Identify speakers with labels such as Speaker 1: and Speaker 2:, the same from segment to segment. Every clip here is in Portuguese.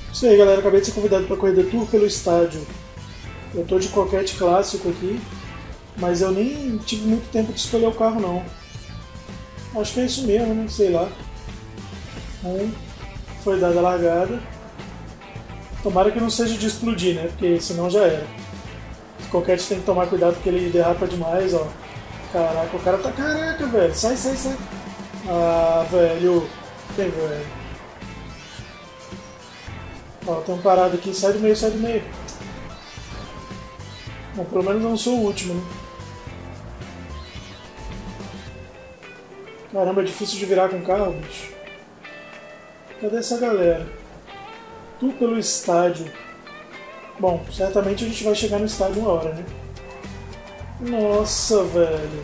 Speaker 1: Isso aí, galera. Acabei de ser convidado para correr tour pelo estádio. Eu tô de coquete clássico aqui, mas eu nem tive muito tempo de escolher o carro, não. Acho que é isso mesmo, né? Sei lá. Foi dada a largada. Tomara que não seja de explodir, né? Porque senão já era. O coquete tem que tomar cuidado porque ele derrapa demais, ó. Caraca, o cara tá... Caraca, velho. Sai, sai, sai. Ah, velho. Tem, velho. Ó, tem um parado aqui. Sai do meio, sai do meio. Bom, pelo menos eu não sou o último, né? Caramba, é difícil de virar com o carro, bicho. Cadê essa galera? Tudo pelo estádio. Bom, certamente a gente vai chegar no estádio uma hora, né? Nossa, velho.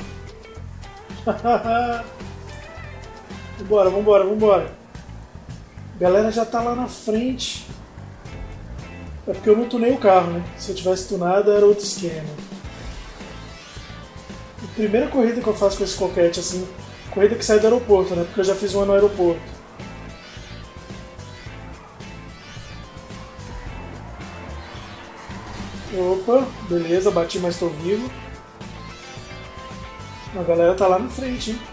Speaker 1: Vambora, vambora, vambora. A galera já tá lá na frente. É porque eu não tunei o carro, né? Se eu tivesse tunado era outro esquema. A primeira corrida que eu faço com esse coquete, assim, corrida que sai do aeroporto, né? Porque eu já fiz uma no aeroporto. Opa, beleza, bati, mas tô vivo. A galera tá lá na frente, hein?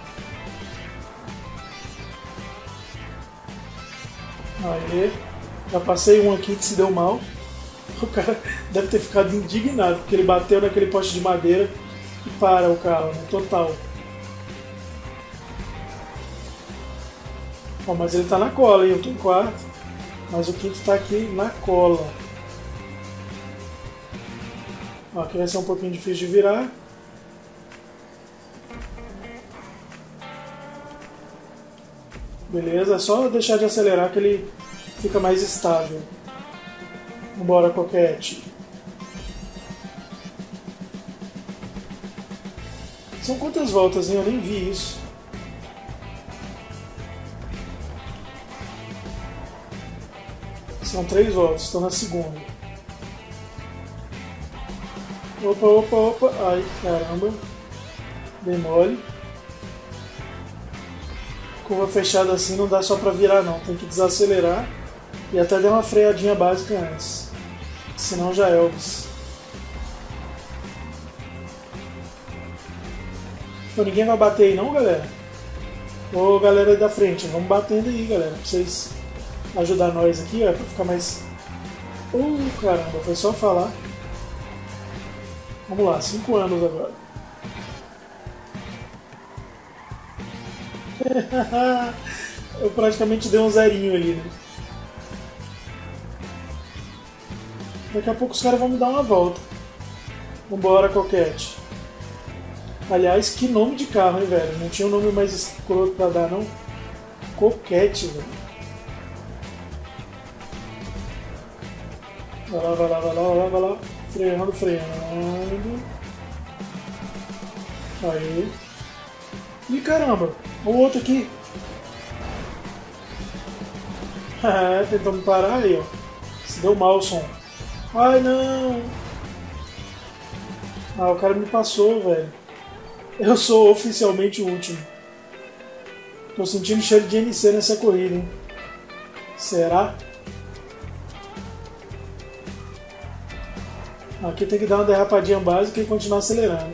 Speaker 1: Aê, já passei um aqui que se deu mal. O cara deve ter ficado indignado, porque ele bateu naquele poste de madeira e para o carro, né? Total. Ó, mas ele tá na cola, hein? Eu tô em quarto, mas o quinto tá aqui na cola. Ó, aqui vai ser um pouquinho difícil de virar. Beleza, é só deixar de acelerar que ele fica mais estável. Vambora, coquete. São quantas voltas, hein? Eu nem vi isso. São 3 voltas, estou na segunda. Opa, opa, opa. Ai, caramba. Dei mole. Curva fechada assim não dá só pra virar não. Tem que desacelerar e até dar uma freadinha básica antes. Senão já é Elvis. Então, ninguém vai bater aí não, galera? Ô, galera aí da frente, vamos batendo aí, galera. Pra vocês ajudar nós aqui, ó, pra ficar mais... caramba, foi só falar. Vamos lá, 5 anos agora. Eu praticamente dei um zerinho ali, né? Daqui a pouco os caras vão me dar uma volta. Vambora, coquete. Aliás, que nome de carro, hein, velho? Não tinha um nome mais escroto pra dar, não? Coquete, velho. Vai lá, vai lá, vai lá, vai lá, vai lá. Freando, freando. Aí. Ih, caramba. O outro aqui. Tentou me parar aí, ó. Se deu mal o som. Ai, não. Ah, o cara me passou, velho. Eu sou oficialmente o último. Tô sentindo cheiro de NC nessa corrida, hein? Será? Aqui tem que dar uma derrapadinha básica e continuar acelerando.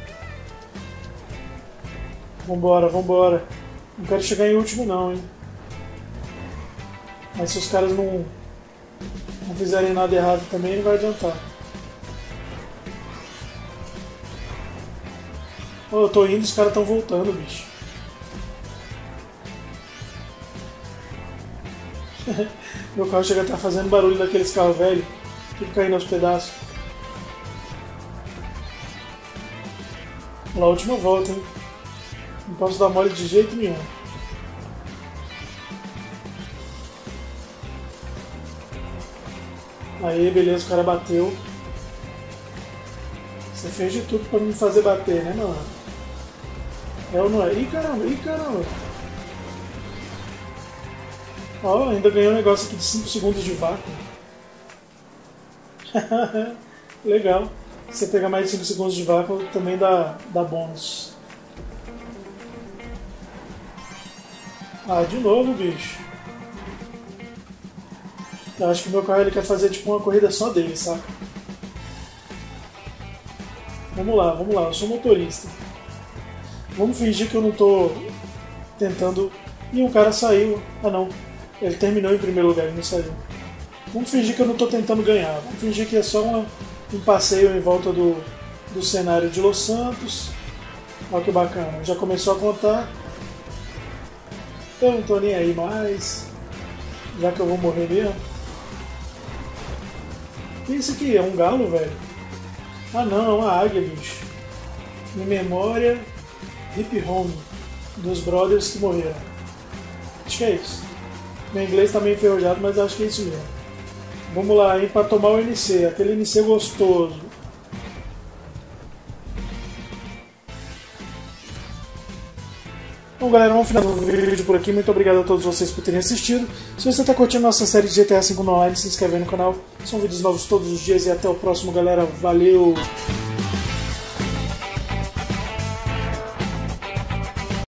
Speaker 1: Vambora, vambora. Não quero chegar em último não, hein? Mas se os caras não fizerem nada errado também, não vai adiantar. Oh, eu tô indo e os caras estão voltando, bicho. Meu carro chega a estar fazendo barulho daqueles carros velhos, tudo caindo aos pedaços. Vamos lá, última volta, hein? Não posso dar mole de jeito nenhum. Aí, beleza, o cara bateu. Você fez de tudo pra me fazer bater, né, mano? É ou não é? Ih, caramba, ih, caramba. Ó, ainda ganhei um negócio aqui de 5 segundos de vácuo. Legal. Se você pegar mais de 5 segundos de vácuo, também dá bônus. Ah, de novo, bicho. Eu acho que o meu carro ele quer fazer tipo uma corrida só dele, saca? Vamos lá, eu sou motorista. Vamos fingir que eu não tô tentando... Ih, um cara saiu. Ah não, ele terminou em primeiro lugar, ele não saiu. Vamos fingir que eu não tô tentando ganhar. Vamos fingir que é só um passeio em volta do cenário de Los Santos. Olha que bacana, já começou a contar. Eu não tô nem aí mais, já que eu vou morrer mesmo. O que é isso aqui? É um galo, velho? Ah não, é uma águia, bicho. Em memória, Hip Home, dos brothers que morreram. Acho que é isso. Meu inglês tá meio enferrujado, mas acho que é isso mesmo. Vamos lá, hein, pra tomar o NC, aquele NC gostoso. Bom, galera, vamos finalizar o vídeo por aqui. Muito obrigado a todos vocês por terem assistido. Se você está curtindo nossa série de GTA V no Online, se inscreve no canal. São vídeos novos todos os dias e até o próximo, galera. Valeu!